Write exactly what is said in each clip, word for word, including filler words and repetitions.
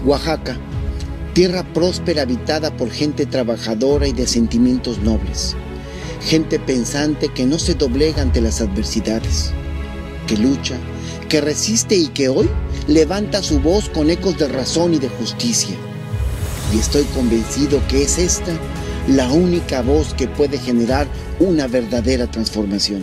Oaxaca, tierra próspera habitada por gente trabajadora y de sentimientos nobles, gente pensante que no se doblega ante las adversidades, que lucha, que resiste y que hoy levanta su voz con ecos de razón y de justicia. Y estoy convencido que es esta la única voz que puede generar una verdadera transformación.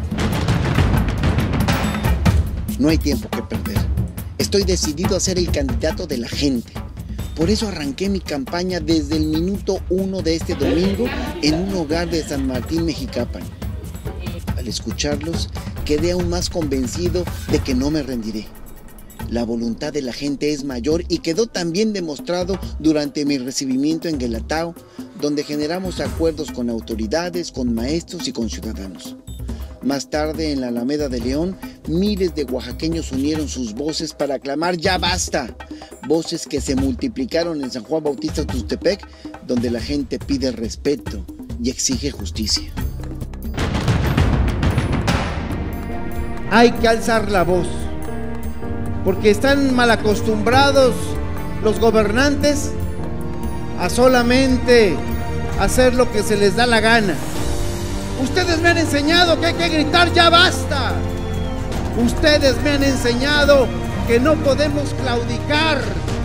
No hay tiempo que perder. Estoy decidido a ser el candidato de la gente. Por eso arranqué mi campaña desde el minuto uno de este domingo en un hogar de San Martín, Mexicapan. Al escucharlos, quedé aún más convencido de que no me rendiré. La voluntad de la gente es mayor y quedó también demostrado durante mi recibimiento en Guelatao, donde generamos acuerdos con autoridades, con maestros y con ciudadanos. Más tarde, en la Alameda de León, miles de oaxaqueños unieron sus voces para clamar ¡ya basta! Voces que se multiplicaron en San Juan Bautista Tuxtepec, donde la gente pide respeto y exige justicia. Hay que alzar la voz, porque están mal acostumbrados los gobernantes a solamente hacer lo que se les da la gana. Ustedes me han enseñado que hay que gritar ¡ya basta! Ustedes me han enseñado que no podemos claudicar.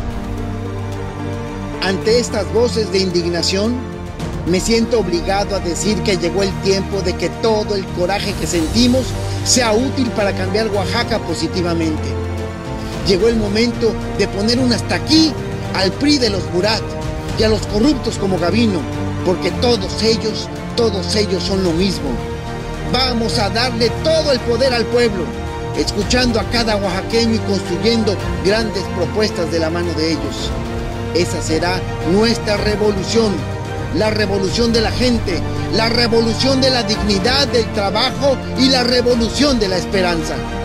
Ante estas voces de indignación, me siento obligado a decir que llegó el tiempo de que todo el coraje que sentimos sea útil para cambiar Oaxaca positivamente. Llegó el momento de poner un hasta aquí al P R I de los Murat y a los corruptos como Gavino, porque todos ellos, todos ellos son lo mismo. Vamos a darle todo el poder al pueblo, escuchando a cada oaxaqueño y construyendo grandes propuestas de la mano de ellos. Esa será nuestra revolución, la revolución de la gente, la revolución de la dignidad, del trabajo y la revolución de la esperanza.